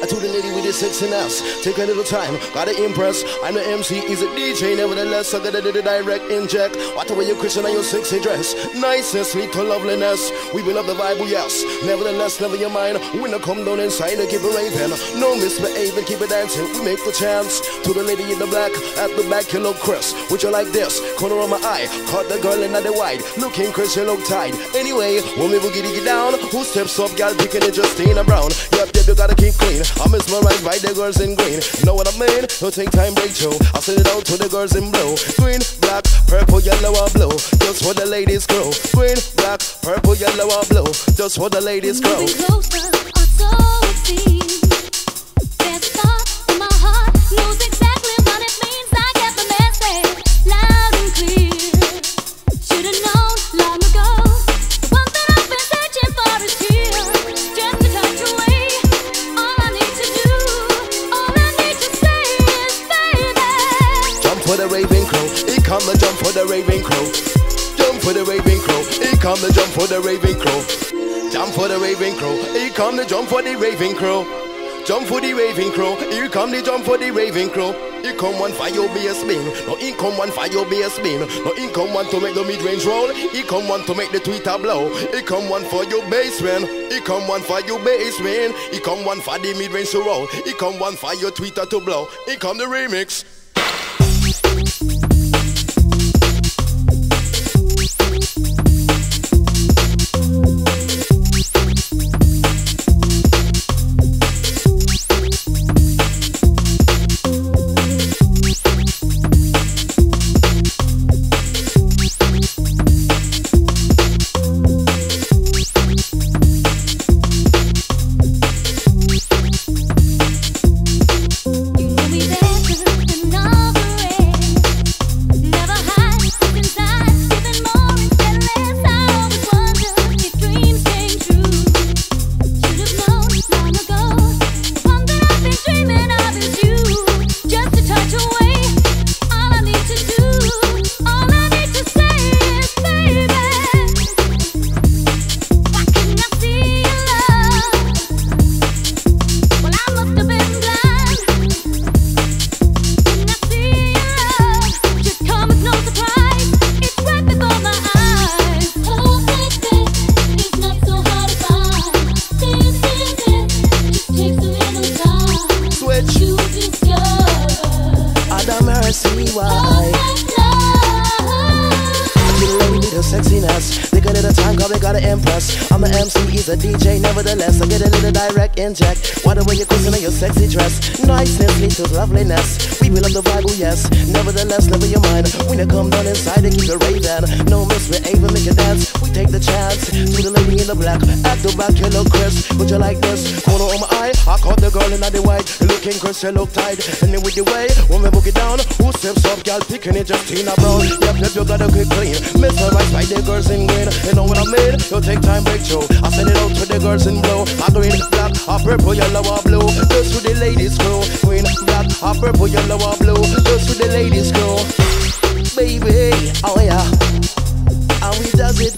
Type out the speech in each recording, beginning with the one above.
To the lady with the sexiness, take a little time, gotta impress. I'm the MC, he's a DJ, nevertheless I gotta do the direct inject. What the way you Christian and your sexy dress, niceness lead to loveliness. We will love the vibe, yes. Nevertheless, never your mind. When I come down inside, I keep it raving. No misbehaving, keep it dancing. We make the chance. To the lady in the black, at the back you look Chris. Would you like this? Corner of my eye, caught the girl in the white. Looking Chris, you look tight. Anyway, when we boogie diggy down, who steps up, gal picking it, Justina Brown. Yep, you gotta keep clean. I'm mesmerized by the girls in green. Know what I mean? Don't take time, break through. I'll send it out to the girls in blue. Green, black, purple, yellow, or blue. Just for the ladies crew. Green, black, purple, yellow, or blue. Just for the ladies crew. Moving closer, or so it seems. There's a thought in my heart, knows exactly what it means. I get the message loud and clear. Should've known long ago. The one that I've been searching for is here. Just to touch away. All I need to do, all I need to say is baby. Jump for the raving crew. Here come the jump for the raving crew. Jump for the raving crew. Here come the jump for the raving crew. Jump for the raving crew. Here come the jump for the raving crew. Jump for the raving crew. Here come the jump for the raving crew. Here come one for your bass bin. No, here come one for your bass bin. No, here come one to make the mid-range roll. Here come one to make the tweeter blow. Here come one for your bass bin. Here come one for your bass bin. Here come one for the mid-range to roll. Here come one for your tweeter to blow. Here come the remix. Sexiness, they got a time, we gotta impress. I'm the MC, he's a DJ, nevertheless I get a little direct inject. Why the way you're cooking in your sexy dress, niceness leads to loveliness. We will love the vibe, oh yes. Nevertheless, level your mind. When you come down inside, they keep it raving. No misbehaving, make you dance. We take the chance. To the lady in the black, at the back you look Chris. Would you like this? Corner of my eye, I caught the girl in the white. Looking Chris, you look tight. And then with the way, when we book it down, who steps up, gal picking it, Justina Brown. Yep, you gotta get clean. Mesmerized by the girls in green. You know what I mean? You'll take time, break through. I send it out to the girls in blue. I green, black, I purple, yellow, or blue. Just to the ladies crew. Green, black, I purple, yellow, or blue. Just to the ladies crew. Baby, oh yeah. And we does it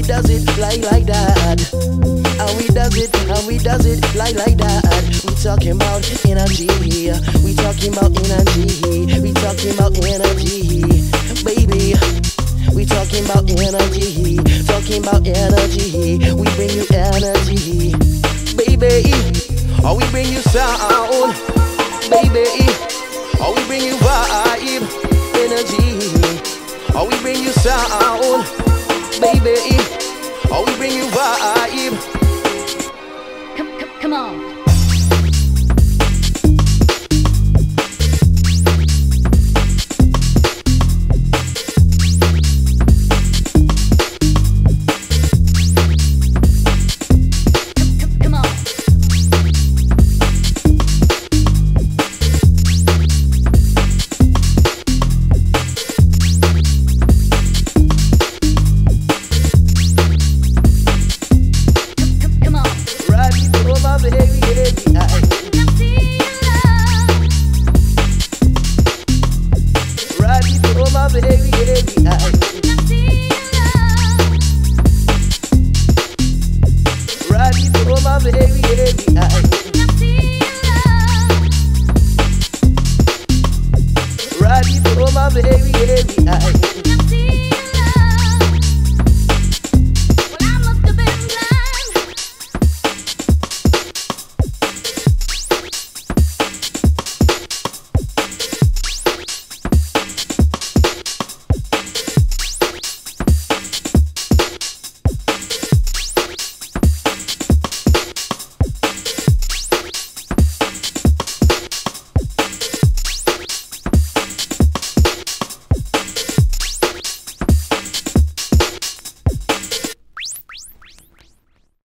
like that. And we does it like that. We talking about energy. We talking about energy. We talking about energy. Baby, we talking about energy. Talking about energy. We bring you energy. Baby, oh we bring you sound. Baby, oh we bring you vibe. Energy. Oh we bring you sound. Baby, oh we bring you vibe. Come on.